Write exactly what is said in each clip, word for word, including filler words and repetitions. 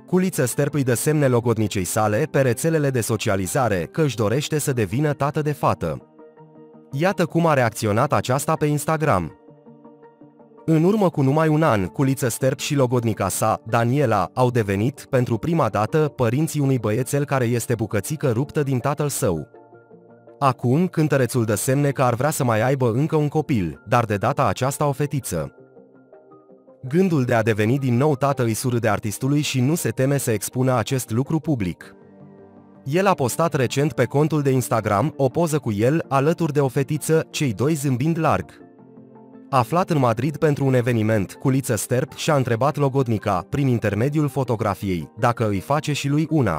Culiță Sterp îi dă semne logodnicei sale pe rețelele de socializare că își dorește să devină tată de fată. Iată cum a reacționat aceasta pe Instagram. În urmă cu numai un an, Culiță Sterp și logodnica sa, Daniela, au devenit, pentru prima dată, părinții unui băiețel care este bucățică ruptă din tatăl său. Acum, cântărețul dă semne că ar vrea să mai aibă încă un copil, dar de data aceasta o fetiță. Gândul de a deveni din nou tată îi surâde artistului și nu se teme să expună acest lucru public. El a postat recent pe contul de Instagram o poză cu el, alături de o fetiță, cei doi zâmbind larg. Aflat în Madrid pentru un eveniment, Culiță Sterp și-a întrebat logodnica, prin intermediul fotografiei, dacă îi face și lui una.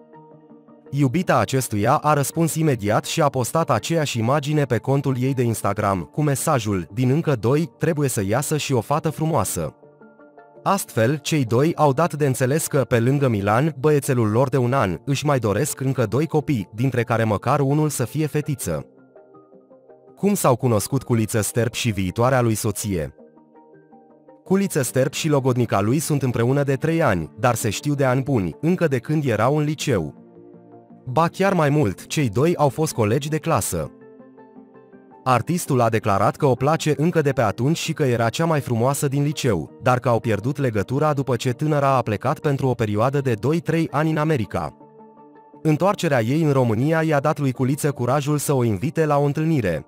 Iubita acestuia a răspuns imediat și a postat aceeași imagine pe contul ei de Instagram, cu mesajul, din încă doi, trebuie să iasă și o fată frumoasă. Astfel, cei doi au dat de înțeles că, pe lângă Milan, băiețelul lor de un an, își mai doresc încă doi copii, dintre care măcar unul să fie fetiță. Cum s-au cunoscut Culiță Sterp și viitoarea lui soție? Culiță Sterp și logodnica lui sunt împreună de trei ani, dar se știu de ani buni, încă de când erau în liceu. Ba chiar mai mult, cei doi au fost colegi de clasă. Artistul a declarat că o place încă de pe atunci și că era cea mai frumoasă din liceu, dar că au pierdut legătura după ce tânăra a plecat pentru o perioadă de doi trei ani în America. Întoarcerea ei în România i-a dat lui Culiță curajul să o invite la o întâlnire.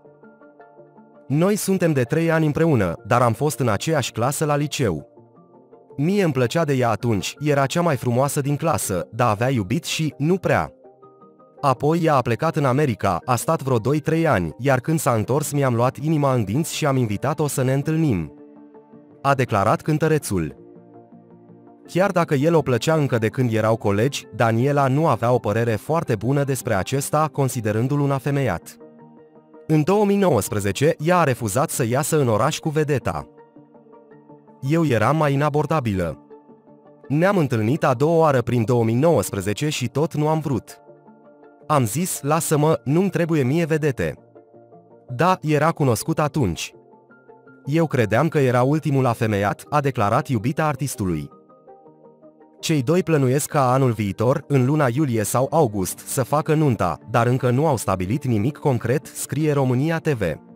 Noi suntem de trei ani împreună, dar am fost în aceeași clasă la liceu. Mie îmi plăcea de ea atunci, era cea mai frumoasă din clasă, dar avea iubit și nu prea. Apoi ea a plecat în America, a stat vreo doi trei ani, iar când s-a întors mi-am luat inima în dinți și am invitat-o să ne întâlnim. A declarat cântărețul. Chiar dacă el o plăcea încă de când erau colegi, Daniela nu avea o părere foarte bună despre acesta, considerându-l un afemeiat. În două mii nouăsprezece, ea a refuzat să iasă în oraș cu vedeta. Eu eram mai inabordabilă. Ne-am întâlnit a doua oară prin două mii nouăsprezece și tot nu am vrut. Am zis, lasă-mă, nu-mi trebuie mie vedete. Da, era cunoscut atunci. Eu credeam că era ultimul afemeiat, a declarat iubita artistului. Cei doi plănuiesc ca anul viitor, în luna iulie sau august, să facă nunta, dar încă nu au stabilit nimic concret, scrie România T V.